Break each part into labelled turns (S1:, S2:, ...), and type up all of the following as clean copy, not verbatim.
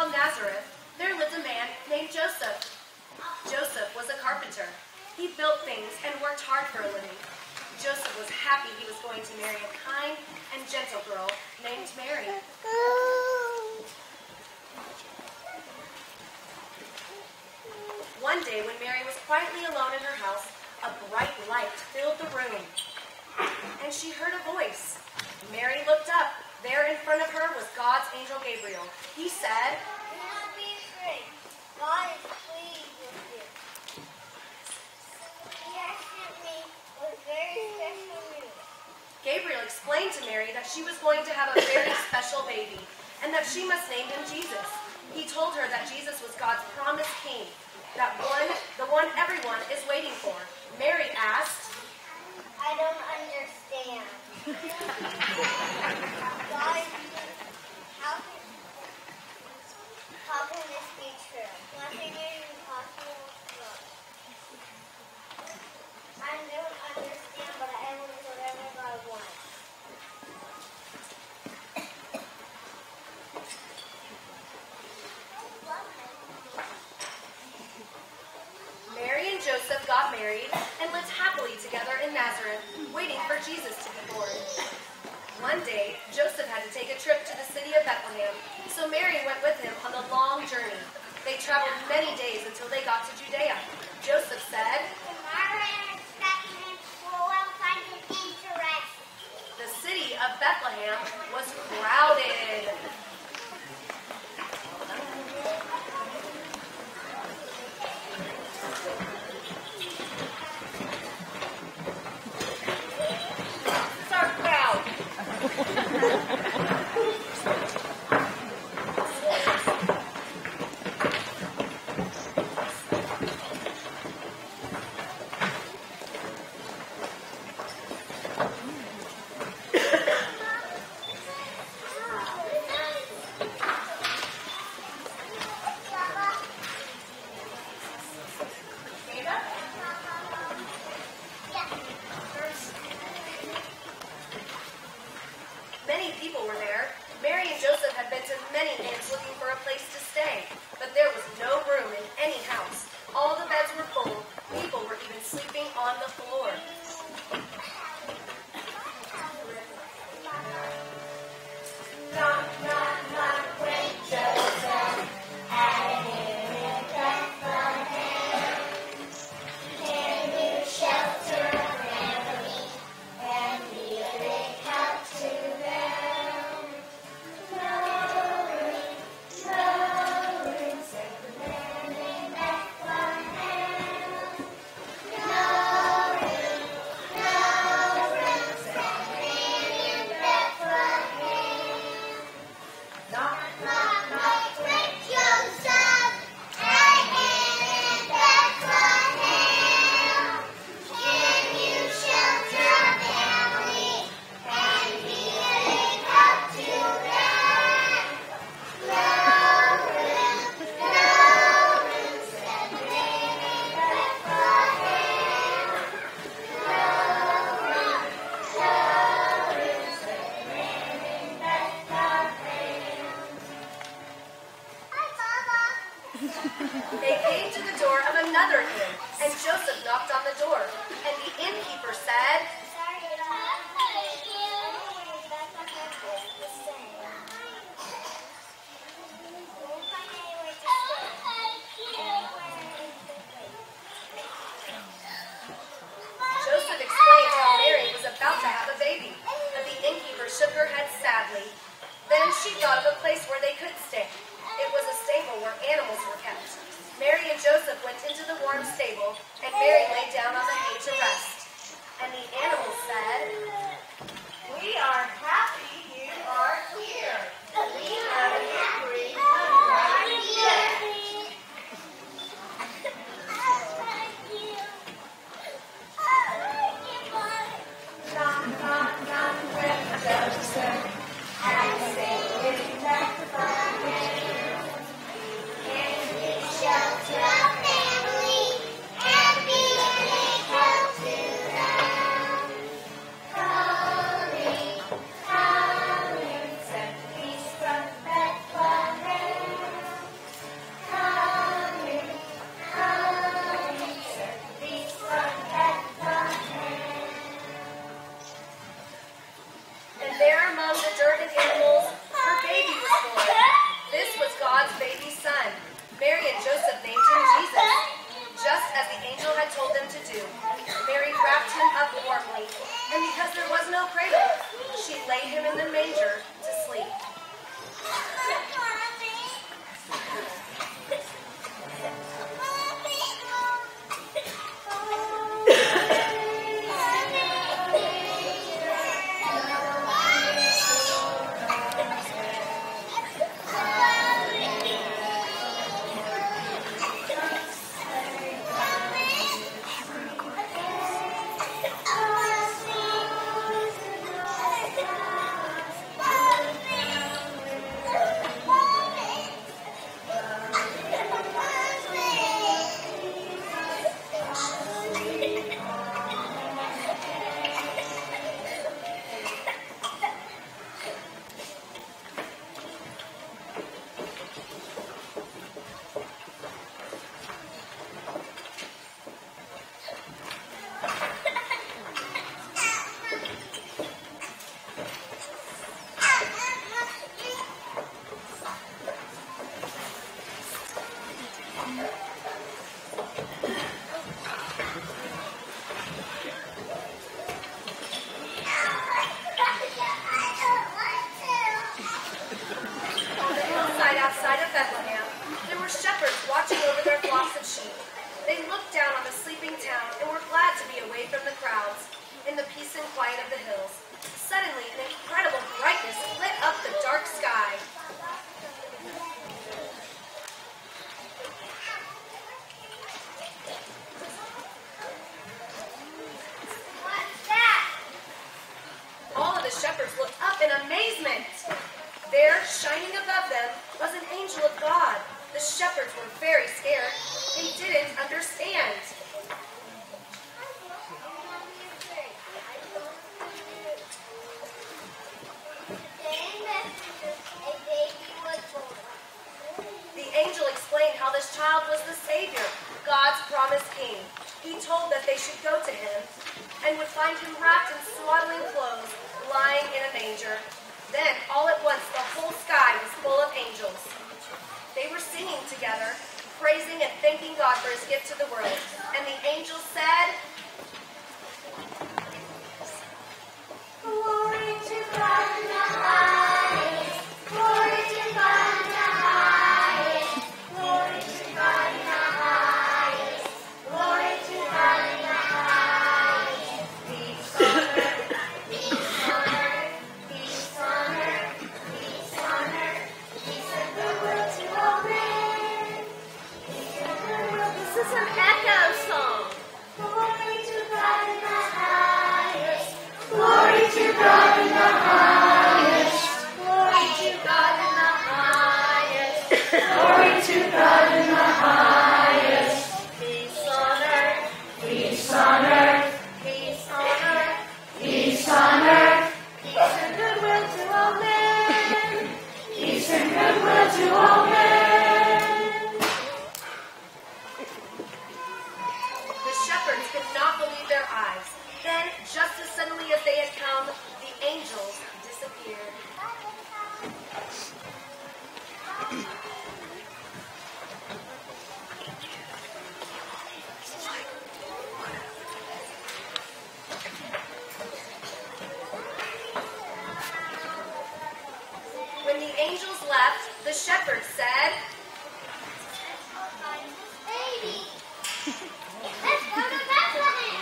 S1: called Nazareth, there lived a man named Joseph. Joseph was a carpenter. He built things and worked hard for a living. Joseph was happy he was going to marry a kind and gentle girl named Mary. One day, when Mary was quietly alone in her house, a bright light filled the room, and she heard a voice. Mary looked up. There in front of her was God's angel Gabriel. He said,
S2: "Do not be afraid. God is pleased with you. He has sent me with very special news."
S1: Gabriel explained to Mary that she was going to have a very special baby, and that she must name him Jesus. He told her that Jesus was God's promised king, the one everyone is waiting for. Mary asked,
S2: "I don't understand. God, how can this be true? Nothing is impossible for God. I don't understand, but I will do whatever God wants."
S1: Mary and Joseph got married and lived happily together in Nazareth, waiting for Jesus to be born. One day, Joseph had to take a trip to the city of Bethlehem, so Mary went with him on the long journey. They traveled many days until they got to Judea. Joseph said, the city of Bethlehem was crowded. It's our crowd. Many people were there. Mary and Joseph had been to many inns looking for a place to stay, but there was no room in any house. All the beds were full. People were even sleeping on the floor.
S2: Knock, knock, knock, wake Joseph, and him in Bethlehem. Can you shelter a family and be a big help to them? No room, said the man in Bethlehem. No room, said the man in Bethlehem. Knock, knock, knock, wake Joseph, and him in Bethlehem. Can you shelter a family and be a big help to them? No room, said the man in Bethlehem. No room, said the man in Bethlehem. Hi, Mama.
S1: They came to the door of another inn, and Joseph knocked on the door. And the innkeeper said,
S2: Sorry, Bethlehem is the same. Won't find anywhere to
S1: Joseph explained how Mary was about to have a baby, but the innkeeper shook her head sadly. Then she thought of a place where they could stay. It was a stable where animals were kept. Mary and Joseph went into the warm stable, and Mary lay down on the hay to rest. And the animals said,
S3: We are happy you are here. We have a hungry Knock, knock, knock, wake Joseph, and say in Bethlehem. Can you shelter a family and be a big help to them? Calling, said the beast from Bethlehem.
S1: among the dirt and animals, her baby was born. This was God's baby son. Mary and Joseph named him Jesus, just as the angel had told them to do. Mary wrapped him up warmly, and because there was no cradle, she laid him in the manger to sleep. Outside of Bethlehem, there were shepherds watching over their flocks of sheep. They looked down on the sleeping town and were glad to be away from the crowds, in the peace and quiet of the hills. Suddenly, an incredible brightness lit up the dark sky.
S2: What's that?
S1: All of the shepherds looked up in amazement. There, shining above them, was an angel of God. The shepherds were very scared. They didn't understand. The angel explained how this child was the Savior, God's promised king. He told that they should go to him and would find him wrapped in swaddling clothes, lying in a manger. Then, all at once, the whole sky was full of angels. They were singing together, praising and thanking God for his gift to the world. And the angels said,
S2: Glory to God in the highest. Glory to God in the highest. Glory to God in the highest. Glory to God in the highest. Peace on earth. Peace on earth. Peace on earth. Peace on earth. Peace and goodwill to all men. Peace and goodwill.
S3: This is an echo song.
S2: Glory to God in the highest.
S3: Glory to God in the highest.
S2: Glory to God in the highest.
S3: Glory to God in the highest.
S2: Peace on earth.
S3: Peace on earth.
S2: Peace on earth.
S3: Peace on earth.
S2: Peace and goodwill to all men.
S3: Peace and goodwill to all men.
S1: the shepherds could not believe their eyes. Then, just as suddenly as they had come, the angels disappeared. When the angels left, the shepherds said,
S2: Baby, let's go to Bethlehem.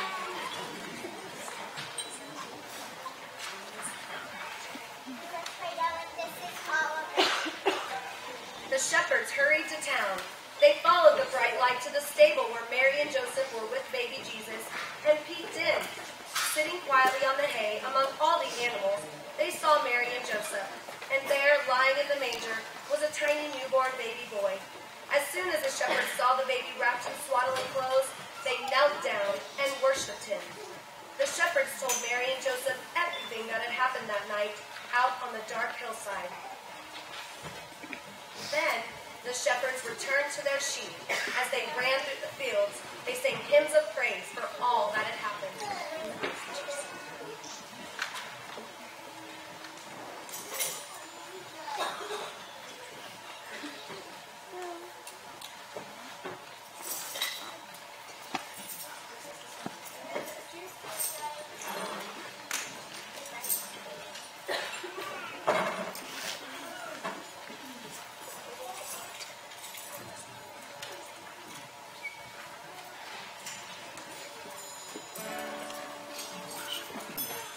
S1: The shepherds hurried to town. They followed the bright light to the stable where Mary and Joseph were with baby Jesus and peeked in. Sitting quietly on the hay among all the animals, they saw Mary and Joseph. And there, lying in the manger, was a tiny newborn baby boy. As soon as the shepherds saw the baby wrapped in swaddling clothes, they knelt down and worshipped him. The shepherds told Mary and Joseph everything that had happened that night out on the dark hillside. Then the shepherds returned to their sheep. As they ran through the fields, they sang hymns of praise for all that had happened.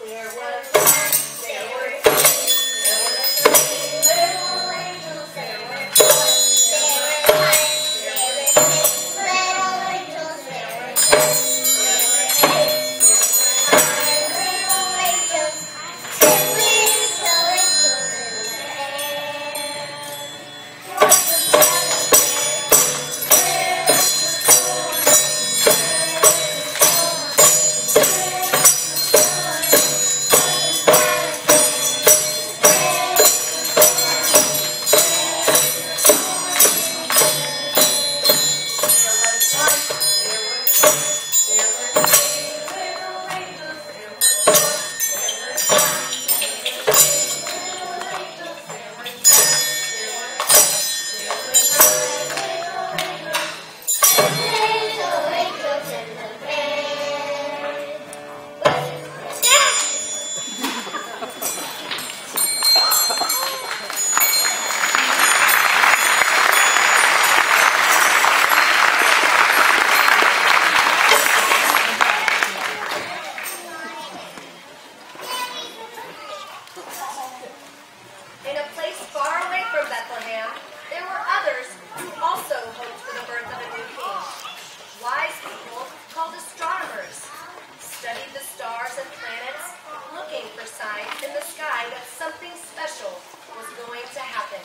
S1: In a place far away from Bethlehem, there were others who also hoped for the birth of a new king. Wise people, called astronomers, studied the stars and planets, looking for signs in the sky that something special was going to happen.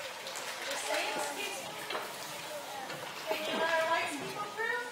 S3: Can you let our wise people through?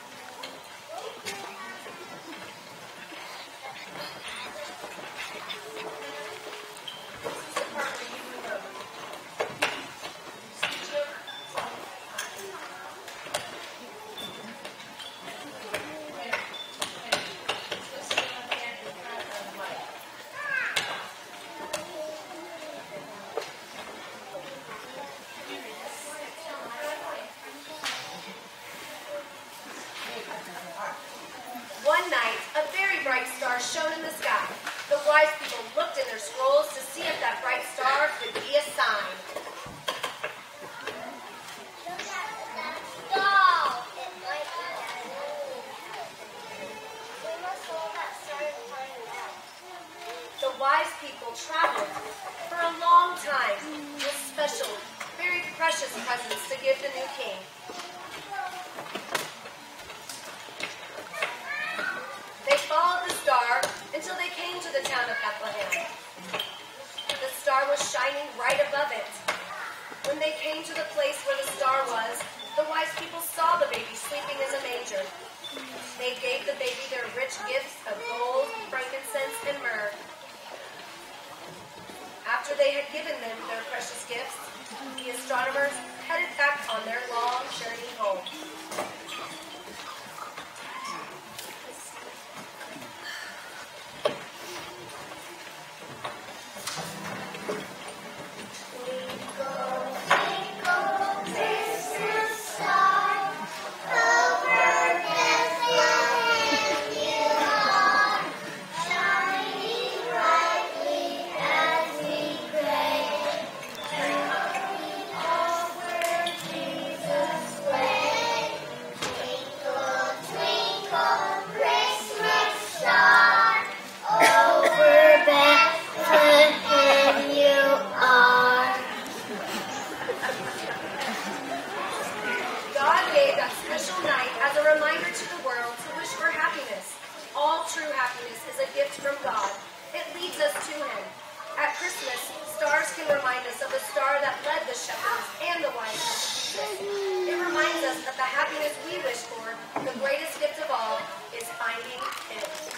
S1: One night, a very bright star shone in the sky. The wise people looked in their scrolls to see if that bright star could be a sign.
S2: Stop! It might be that. We must hold that star and find it out.
S1: The wise people traveled for a long time with special, very precious presents to give the new king. They followed the star until they came to the town of Bethlehem. The star was shining right above it. When they came to the place where the star was, the wise people saw the baby sleeping in the manger. They gave the baby their rich gifts of gold, frankincense, and myrrh. After they had given them their precious gifts, the astronomers headed back on their long journey home. As a reminder to the world to wish for happiness. All true happiness is a gift from God. It leads us to Him. At Christmas, stars can remind us of the star that led the shepherds and the wise men to Jesus. It reminds us that the happiness we wish for, the greatest gift of all, is finding Him.